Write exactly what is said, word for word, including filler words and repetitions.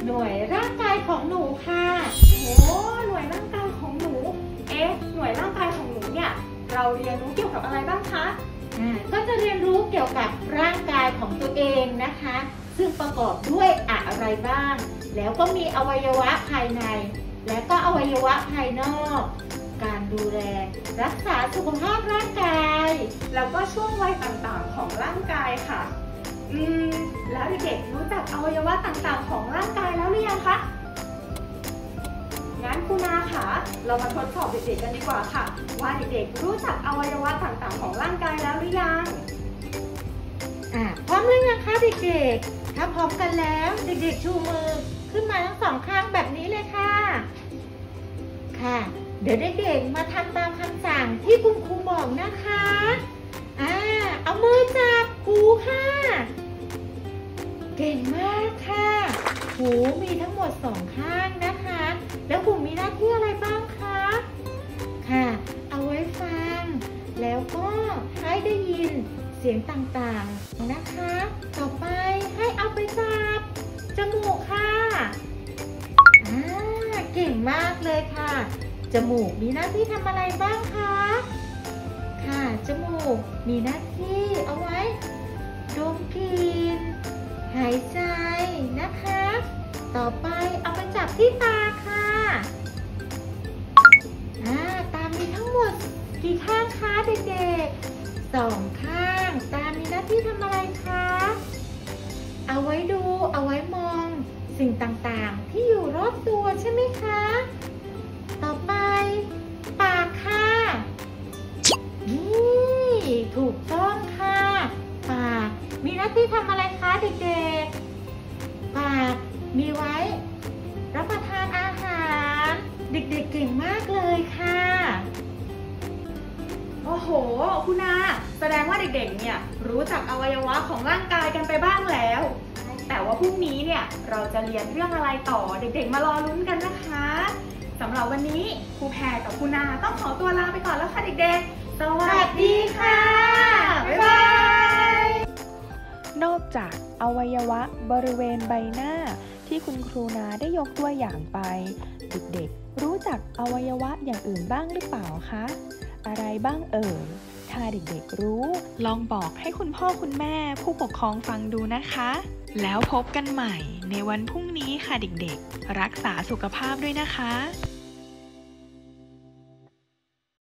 หน่วยร่างกายของหนูค่ะโอ้หน่วยร่างกายของหนูเอ๊ะหน่วยร่างกายของหนูเนี่ยเราเรียนรู้เกี่ยวกับอะไรบ้างคะอ่าก็จะเรียนรู้เกี่ยวกับร่างกายของตัวเองนะคะซึ่งประกอบด้วยอะไรบ้างแล้วก็มีอวัยวะภายในและก็อวัยวะภายนอกการดูแลรักษาสุขภาพร่างกายแล้วก็ช่วงวัยต่างๆของร่างกายค่ะอืมแล้วเด็กๆรู้จักอวัยวะต่างๆของร่างกายแล้วหรือยังคะงั้นคุณนาค่ะเรามาทดสอบเด็กๆกันดีกว่าค่ะว่าเด็กๆรู้จักอวัยวะต่างๆของร่างกายแล้วหรือยังอ่ะพร้อมหรือยังคะเด็กๆถ้าพร้อมกันแล้วเด็กๆชูมือขึ้นมาทั้งสองข้างแบบนี้เลยค่ะค่ะเดี๋ยวเด็กๆมาทำตามคำสั่งที่คุณครูบอกนะคะอ่าเอามือจับหูค่ะเก่งมากค่ะหูมีทั้งหมดสองข้างนะคะแล้วหูมีหน้าที่อะไรบ้างคะค่ะเอาไว้ฟังแล้วก็ให้ได้ยินเสียงต่างๆนะคะต่อไปให้เอาไปจับจมูกค่ะอ่าเก่งมากเลยค่ะจมูกมีหน้าที่ทำอะไรบ้างคะค่ะจมูกมีหน้าที่เอาไว้ดมกลิ่นหายใจนะคะต่อไปเอาไปจับที่ตาค่ะอ่าตามีทั้งหมดกี่ข้างคะเด็กๆสองข้างตามีหน้าที่ทำอะไรคะเอาไว้ดูเอาไว้มองสิ่งต่างๆที่อยู่รอบตัวใช่ไหมคะต่อไปปากค่ะนี่ถูกต้องค่ะปากมีหน้าที่ทำอะไรคะเด็กๆปากมีไว้รับประทานอาหารเด็กๆเก่งมากเลยค่ะโอ้โหคุณนาแสดงว่าเด็กๆเนี่ยรู้จักอวัยวะของร่างกายกันไปบ้างแล้วแต่ว่าพรุ่งนี้เนี่ยเราจะเรียนเรื่องอะไรต่อเด็กๆมารอลุ้นกันนะคะสำหรับวันนี้ครูแพรกับคุณนาต้องขอตัวลาไปก่อนแล้วค่ะเด็กๆสวัสดีค่ะบ๊ายบายนอกจากอวัยวะบริเวณใบหน้าที่คุณครูนาได้ยกตัวอย่างไปเด็กๆรู้จักอวัยวะอย่างอื่นบ้างหรือเปล่าคะอะไรบ้างเอ่ยถ้าเด็กๆรู้ลองบอกให้คุณพ่อคุณแม่ผู้ปกครองฟังดูนะคะแล้วพบกันใหม่ในวันพรุ่งนี้ค่ะเด็กๆรักษาสุขภาพด้วยนะคะ